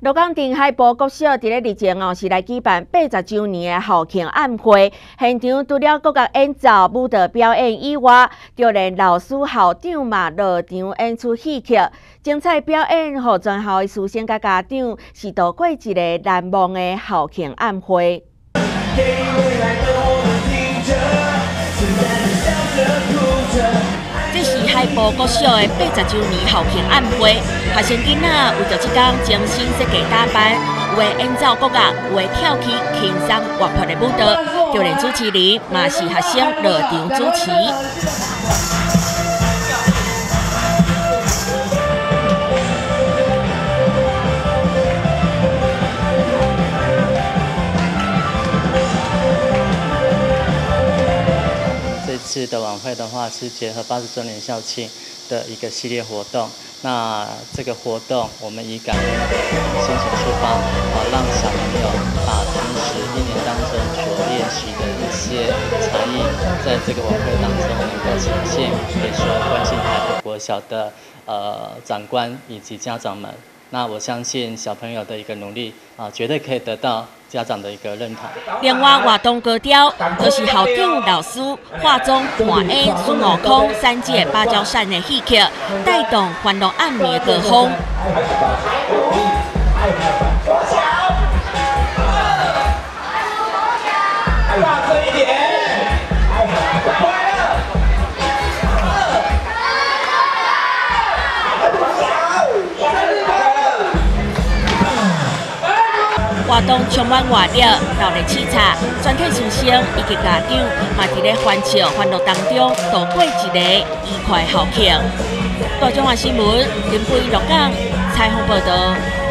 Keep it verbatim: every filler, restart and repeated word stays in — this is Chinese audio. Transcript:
鹿港镇海埔国小伫咧日前哦是来举办八十周年的校庆晚会，现场除了各个演奏、舞蹈表演以外，就连老师、校长嘛落场演出戏剧，精彩表演，互全校的师生甲家长是度过一个难忘的校庆晚会。这是海埔国小的八十周年校庆晚会，学生囡仔为着这天精心设计打扮，有的演奏国乐，有的跳起轻松活泼的舞蹈，就连主持人嘛是学生落场主持。 这次的晚会的话是结合八十周年校庆的一个系列活动。那这个活动我们以感恩的心情出发，啊，让小朋友把平时一年当中所练习的一些才艺，在这个晚会当中能够呈现给所有关心海埔国小的呃长官以及家长们。那我相信小朋友的一个努力啊，绝对可以得到家长的一个认同。 另外，活动高调就是校长、老师化妆、扮演孙悟空、三界芭蕉扇的戏剧，带动欢乐暗暝的歌风。 大声一点！ 活动充满活力、热烈气彩，全体师生以及家长嘛伫咧欢笑、欢乐当中度过一个愉快校庆。高中华新闻林飞鹿港采访报道。